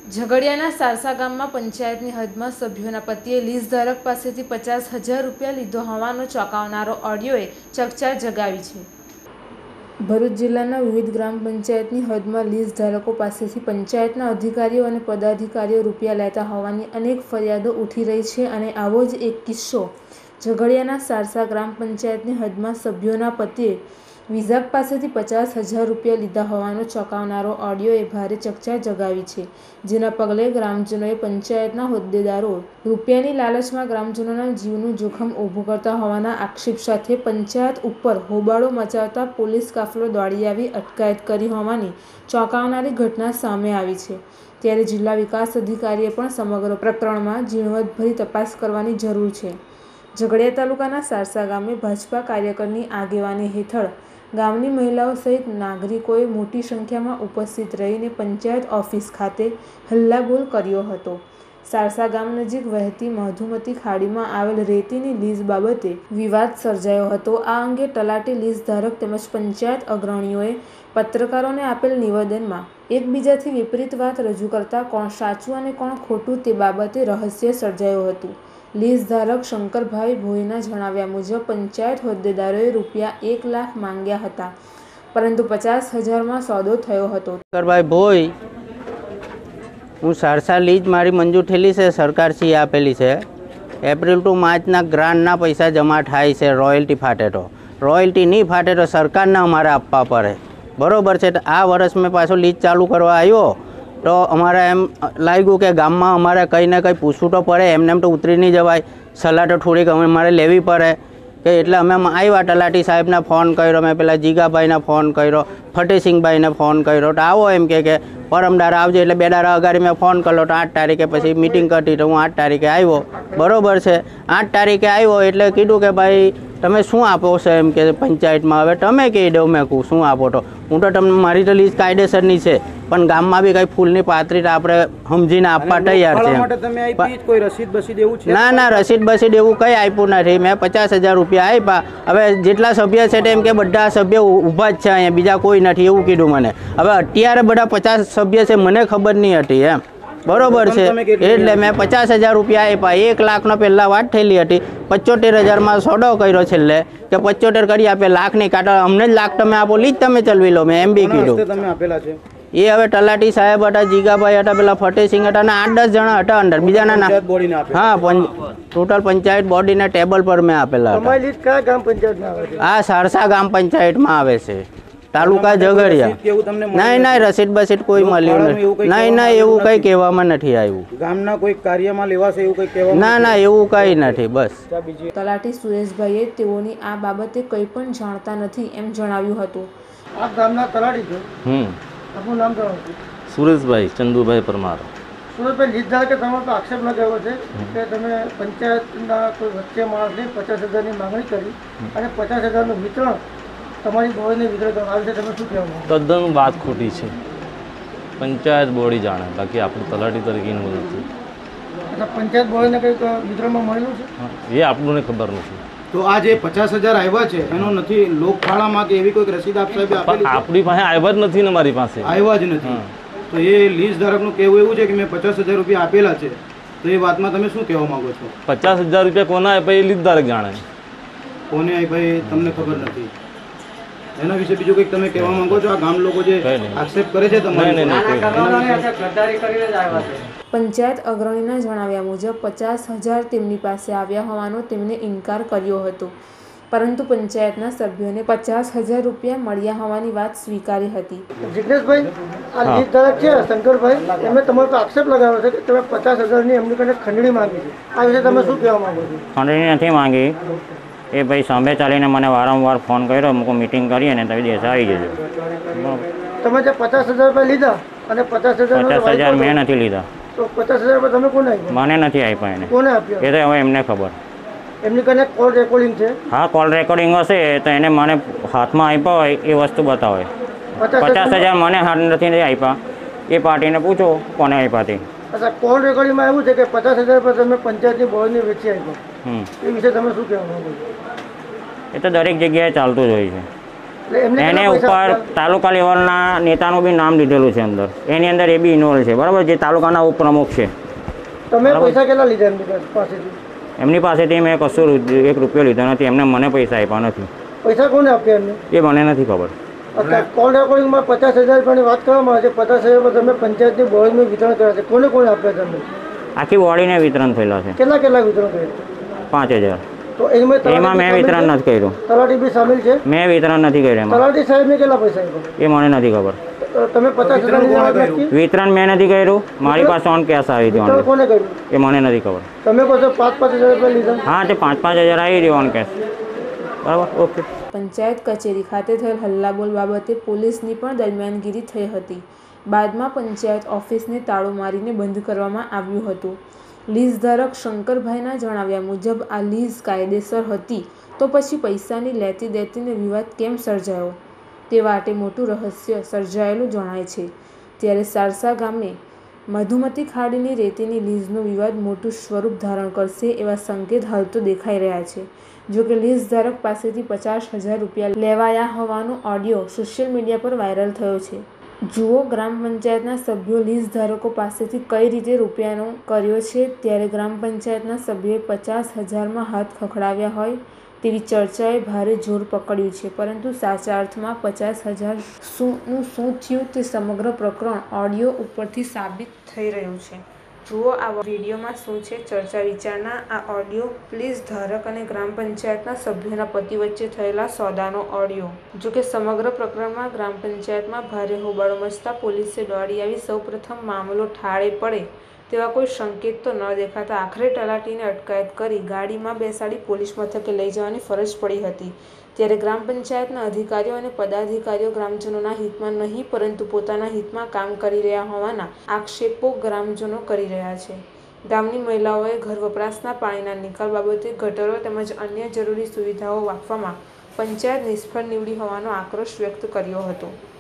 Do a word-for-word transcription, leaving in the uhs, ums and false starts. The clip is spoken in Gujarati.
ઝઘડિયાના સારસા ગામમાં પંચાયતની હદમાં સભ્યોના પતિએ લીઝ ધારક પાસેથી પચાસ હજાર રૂપિયા લીધો હોવાનો ચોંકાવનારો ઓડિયોએ ચકચાર જગાવી છે। ભરૂચ જિલ્લાના વિવિધ ગ્રામ પંચાયતની હદમાં લીઝ ધારકો પાસેથી પંચાયતના અધિકારીઓ અને પદાધિકારીઓ રૂપિયા લેતા હોવાની અનેક ફરિયાદો ઉઠી રહી છે અને આવો જ એક કિસ્સો ઝઘડિયાના સારસા ગ્રામ પંચાયતની હદમાં સભ્યોના પતિએ વિઝાક પાસેથી પચાસ હજાર રૂપિયા લીધા હોવાનો ચોંકાવનારો ઓડિયોએ ભારે ચકચાર જગાવી છે, જેના પગલે ગ્રામજનોએ પંચાયતના હોદ્દેદારો રૂપિયાની લાલચમાં ગ્રામજનોના જીવનું જોખમ ઊભું કરતા હોવાના આક્ષેપ સાથે પંચાયત ઉપર હોબાળો મચાવતા પોલીસ કાફલો દોડી આવી અટકાયત કરી હોવાની ચોંકાવનારી ઘટના સામે આવી છે। ત્યારે જિલ્લા વિકાસ અધિકારીએ પણ સમગ્ર પ્રકરણમાં ઝીણવટભરી તપાસ કરવાની જરૂર છે। ઝઘડિયા તાલુકાના સારસા ગામે ભાજપા કાર્યકરની આગેવાની હેઠળ ગામની મહિલાઓ સહિત નાગરિકોએ મોટી સંખ્યામાં ઉપસ્થિત રહીને પંચાયત ઓફિસ ખાતે હલ્લાબોલ કર્યો હતો। સારસા ગામ નજીક વહેતી મધુમતી ખાડીમાં આવેલ રેતીની લીઝ બાબતે વિવાદ સર્જાયો હતો। આ અંગે તલાટી લીઝ ધારક તેમજ પંચાયત અગ્રણીઓએ પત્રકારોને આપેલ નિવેદનમાં એકબીજાથી વિપરીત વાત રજૂ કરતા કોણ સાચું અને કોણ ખોટું તે બાબતે રહસ્ય સર્જાયું હતું। લીઝ ધારક શંકરભાઈ ભોઈના જણાવ્યા મુજબ પંચાયત હોદ્દેદારોએ રૂપિયા એક લાખ માંગ્યા હતા, પરંતુ પચાસ હજારમાં સોદો થયો હતો। શંકરભાઈ ભોઈ, હું સારસા લીજ મારી મંજૂર થયેલી છે, સરકારશ્રીએ આપેલી છે। એપ્રિલ ટુ માર્ચના ગ્રાન્ટના પૈસા જમા થાય છે, રોયલ્ટી ફાટે તો રોયલ્ટી નહીં ફાટે તો સરકારને અમારે આપવા પડે, બરાબર છે। તો આ વર્ષ મેં પાછો લીજ ચાલુ કરવા આવ્યો તો અમારે એમ લાગ્યું કે ગામમાં અમારે કંઈ ને કંઈ પૂછવું તો પડે, એમને એમ તો ઉતરી નહીં જવાય, સલાહ તો થોડીક અમારે લેવી પડે કે એટલે અમે આવ્યા, તલાટી સાહેબને ફોન કર્યો, મેં પેલા જીગાભાઈને ફોન કર્યો, ફતેસિંહભાઈને ફોન કર્યો, તો આવો એમ કે પરમદાર આવજો, એટલે બે દાડા અગાડી મેં ફોન કર્યો તો આઠ તારીખે પછી મિટિંગ કરતી તો હું આઠ તારીખે આવ્યો, બરાબર છે। આઠ તારીખે આવ્યો એટલે કીધું કે ભાઈ તમે શું આપો છો એમ કે પંચાયતમાં, હવે તમે કહી દો, મેં કહું શું આપો તો હું તો તમને મારી તો લીઝ કાયદેસરની છે, પણ ગામમાં બી કંઈ ફૂલની પાત્રી આપણે સમજીને આપવા તૈયાર છે। ના ના રસીદ બસીદ એવું કંઈ આપ્યું નથી, મેં પચાસ હજાર રૂપિયા આપ્યા। હવે જેટલા સભ્ય છે તેમ કે બધા સભ્ય ઊભા જ છે અહીંયા, બીજા કોઈ નથી એવું કીધું મને। હવે અત્યારે બધા પચાસ સભ્ય છે, મને ખબર નહીં હતી એમ, બરોબર છે, એટલે મેં પચાસ હજાર રૂપિયા આપ્યા। એક લાખનો પહેલાં વાત થયેલી હતી, પચોતેર હજારમાં સોદો કર્યો છેલ્લે કે પચોતેર કરી આપે, લાખની કાઢો, અમને જ લાખ તમે આપો, લીજ તમે ચલવી લો, મેં એમ બી કીધું। તમે આપેલા છે એ હવે તલાટી સાહેબ હતા, જીગાભાઈ હતા, પેલા ફતેસિંહ હતા અને આઠ દસ જણા હતા અંદર, બીજાના ના હા ટોટલ પંચાયત બોડીના ટેબલ પર મેં આપેલા હતા। આ સારસા ગ્રામ પંચાયતમાં આવે છે, તાલુકા ઝઘડિયા। નહીં નહીં રસીદ બસીદ કોઈ મળ્યું નથી, નહીં નહીં એવું કંઈ કહેવામાં નથી આવ્યું। ગામના કોઈ કાર્યમાં લેવાશે એવું કંઈ કહેવા ના ના એવું કંઈ નથી, બસ। તલાટી સુરેશભાઈએ તેઓની આ બાબતે કંઈ પણ જાણતા નથી એમ જણાવ્યું હતું। આ ગામના તલાટી છે, હમ આપનું નામ જણાવો। સુરેશભાઈ ચંદુભાઈ પરમાર। સુરેશભાઈ, લીઝ ધારકે તમારો તો આક્ષેપ લગાવ્યો છે કે તમે પંચાયતના કોઈ વચ્ચે માણસને પચાસ હજારની માંગણી કરી અને પચાસ હજારનું વિતરણ તમારી બોડીને વિતરણ કરવા આવે છે, તમે શું કહેવા? તદ્દન વાત ખોટી છે, પંચાયત બોડી જાણે, બાકી આપણું તલાટી તરીકેનું નથી। એટલે પંચાયત બોડીને કંઈક વિતરણમાં મળેલું છે એ આપણને ખબર નથી। તો આ જે પચાસ હજાર આવ્યા છે એનો નથી લોકફાળામાં કે એવી કોઈ રસીદ આપ સાહેબ આપણી પાસે આવ્યા જ નથી ને, મારી પાસે આવ્યા જ નથી। તો એ લીઝ ધારકનું કહેવું એવું છે કે મેં પચાસ હજાર રૂપિયા આપેલા છે, તો એ વાતમાં તમે શું કહેવા માંગો છો? પચાસ હજાર રૂપિયા કોના આપ્યા એ લીઝ ધારક જાણે, કોને આપ્યા તમને ખબર નથી, એના વિશે બીજું કંઈક તમે કહેવા માંગો છો? આ ગામ લોકો જે આક્ષેપ કરે છે તમારે? પંચાયત અગ્રણીના જણાવ્યા મુજબ પચાસ હજાર તેમની પાસે આવ્યા હોવાનો તેમને ઇનકાર કર્યો હતો, પરંતુ પંચાયતના સભ્યોને પચાસ હજાર રૂપિયા મળ્યા હોવાની વાત સ્વીકારી હતી। જિગ્નેશભાઈ, આ લીઝ ધારક છે શંકરભાઈ, એમણે તમારો આક્ષેપ લગાવ્યો છે કે તમે પચાસ હજારની એમની પાસે ખંડણી માંગી છે, આ વિશે તમે શું કહેવા માંગો છો? ખંડણી નથી માંગી, એ ભાઈ સામે ચાલીને મને વારંવાર ફોન કર્યો, મૂકો મિટિંગ કરીએ ને તમે દેશ આવી જજો। તમે જે પચાસ હજાર રૂપિયા લીધા અને પચાસ હજાર પચાસ હજાર મેં નથી લીધા, તો પચાસ હજાર રૂપિયા તમે કોને આપ્યા? મને નથી આપ્યા, એને કોને આપ્યા એ તો હવે એમને ખબર। એમની કને કોલ રેકોર્ડિંગ છે? હા કોલ રેકોર્ડિંગ હશે તો એને મને હાથમાં આપ્યા હોય એ વસ્તુ બતાવે। પચાસ હજાર મને હાથ નથી આપ્યા, એ પાર્ટીને પૂછો કોને આપ્યા તે। અચ્છા, કોલ રેકોર્ડિંગમાં એવું છે કે પચાસ હજાર પર તમે પંચાયતની બોર્ડની વેચી આપ્યા, એ વિશે તમે શું કહેવા માંગો છો? એ તો દરેક જગ્યાએ ચાલતું જ હોય છે। એટલે એમને એને કેટલા પૈસા ઉપર આપ્યા? તાલુકા લેવલના નેતાનું બી નામ લીધેલું છે અંદર, એની અંદર એ બી ઇન્વોલ્વ છે, બરાબર, જે તાલુકાના ઉપપ્રમુખ છે. તમે પૈસા કેટલા લીધા એમની પાસેથી? એમની પાસેથી મેં કશું રૂ- એક રૂપિયો લીધો નથી, એમને મને પૈસા આપ્યા નથી, પૈસા કોને આપ્યા એમને? એ મને નથી ખબર. અત્યારે કોલ રેકોર્ડિંગમાં પચાસ હજાર રૂપિયાની વાત કરવામાં આવે છે. પચાસ હજાર રૂપિયા તમે પંચાયતની બોર્ડનું વિતરણ કર્યા છે. કોને કોને આપ્યા તમે? આખી બોડીને વિતરણ થયેલા છે કેટલા કેટલા વિતરણ કર્યા? પાંચ હજાર. તો એમાં એમાં મેં વિતરણ નથી કર્યું, તલાટી બી સામેલ છે? મેં વિતરણ નથી કર્યું એમાં, તલાટી સાહેબને કેટલા પૈસા આપ્યા? એ મને નથી ખબર. તો તમે પચાસ હજારની વાત નથી? વિતરણ મેં નથી કર્યું, મારી પાસે ઓન કેશ આવી હતી વિતરણ ઓનલી, કોને કર્યું? એ મને નથી ખબર. તમે કહો છો પાંચ પાંચ હજાર રૂપિયા લીધા? હા, તે પાંચ પાંચ હજાર આવી હતી ઓન કેશ, બરાબર, ઓકે. પંચાયત કચેરી ખાતે થયેલ હલ્લાબોલ બાબતે પોલીસની પણ દરમિયાનગીરી થઈ હતી. બાદમાં પંચાયત ઓફિસને તાળું મારીને બંધ કરવામાં આવ્યું હતું. લીઝ ધારક શંકરભાઈના જણાવ્યા મુજબ આ લીઝ કાયદેસર હતી, તો પછી પૈસાની લેતી દેતીને વિવાદ કેમ સર્જાયો તે વાટે મોટું રહસ્ય સર્જાયેલું જણાય છે. ત્યારે સારસા ગામે મધુમતી ખાડીની રેતીની લીઝનો વિવાદ મોટું સ્વરૂપ ધારણ કરશે એવા સંકેત હાલ તો દેખાઈ રહ્યા છે. જોકે લીઝ ધારક પાસેથી પચાસ હજાર રૂપિયા લેવાયા હોવાનો ઓડિયો સોશિયલ મીડિયા પર વાયરલ થયો છે. જુઓ ગ્રામ પંચાયતના સભ્યો લીઝ ધારકો પાસેથી કઈ રીતે રૂપિયાનો કર્યો છે. ત્યારે ગ્રામ પંચાયતના સભ્યોએ પચાસ હજારમાં હાથ ખખડાવ્યા હોય તેવી ચર્ચાએ ભારે જોર પકડ્યું છે, પરંતુ સાચા અર્થમાં પચાસ હજાર શુંનું શું થયું તે સમગ્ર પ્રકરણ ઓડિયો ઉપરથી સાબિત થઈ રહ્યું છે. જુઓ આ વિડીયોમાં શું છે ચર્ચા વિચારણા. આ ઓડિયો પ્લીઝ ધારક અને ગ્રામ પંચાયતના સભ્યોના પતિ વચ્ચે થયેલા સોદાનો ઓડિયો. જોકે સમગ્ર પ્રકરણમાં ગ્રામ પંચાયતમાં ભારે હોબાળો મચતા પોલીસે દોડી આવી સૌપ્રથમ મામલો ઠાળે પડે તેવા કોઈ સંકેત તો ન દેખાતા આખરે તલાટીને અટકાયત કરી ગાડીમાં બેસાડી પોલીસ મથકે લઈ જવાની ફરજ પડી હતી. ત્યારે ગ્રામ પંચાયતના અધિકારીઓ અને પદાધિકારીઓ ગ્રામજનોના હિતમાં નહીં પરંતુ પોતાના હિતમાં કામ કરી રહ્યા હોવાના આક્ષેપો ગ્રામજનો કરી રહ્યા છે. ગામની મહિલાઓએ ઘર વપરાશના પાણીના નિકાલ બાબતે ગટરો તેમજ અન્ય જરૂરી સુવિધાઓ આપવામાં પંચાયત નિષ્ફળ નીવડી હોવાનો આક્રોશ વ્યક્ત કર્યો હતો.